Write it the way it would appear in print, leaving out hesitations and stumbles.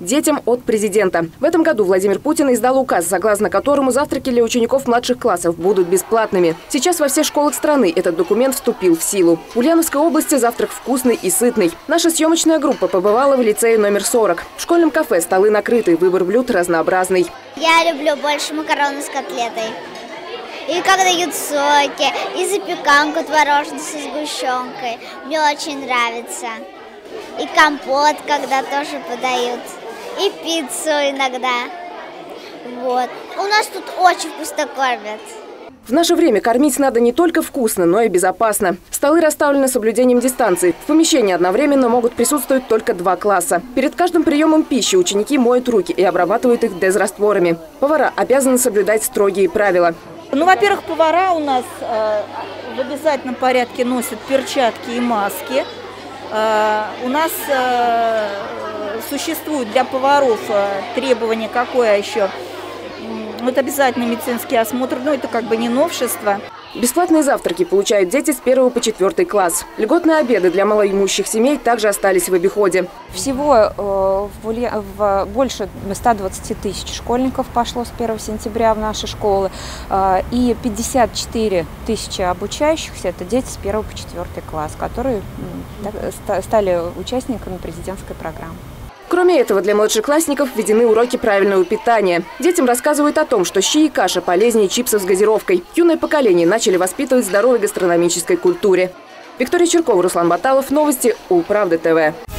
детям от президента. В этом году Владимир Путин издал указ, согласно которому завтраки для учеников младших классов будут бесплатными. Сейчас во всех школах страны этот документ вступил в силу. В Ульяновской области завтрак вкусный и сытный. Наша съемочная группа побывала в лицее номер 40. В школьном кафе столы накрыты, выбор блюд разнообразный. Я люблю больше макароны с котлетой. И как дают соки, и запеканку творожную со сгущенкой. Мне очень нравится. И компот, когда тоже подают. И пиццу иногда. Вот. У нас тут очень вкусно кормят. В наше время кормить надо не только вкусно, но и безопасно. Столы расставлены с соблюдением дистанции. В помещении одновременно могут присутствовать только 2 класса. Перед каждым приемом пищи ученики моют руки и обрабатывают их дезрастворами. Повара обязаны соблюдать строгие правила. Ну, во-первых, повара у нас в обязательном порядке носят перчатки и маски. У нас существует для поваров требование какое еще? Вот обязательный медицинский осмотр, но это как бы не новшество. Бесплатные завтраки получают дети с 1 по 4 класс. Льготные обеды для малоимущих семей также остались в обиходе. Всего больше 120 тысяч школьников пошло с 1 сентября в наши школы. И 54 тысячи обучающихся – это дети с 1 по 4 класс, которые стали участниками президентской программы. Кроме этого, для младшеклассников введены уроки правильного питания. Детям рассказывают о том, что щи и каша полезнее чипсов с газировкой. Юное поколение начали воспитывать здоровой гастрономической культуре. Виктория Черкова, Руслан Баталов. Новости УЛ Правда ТВ.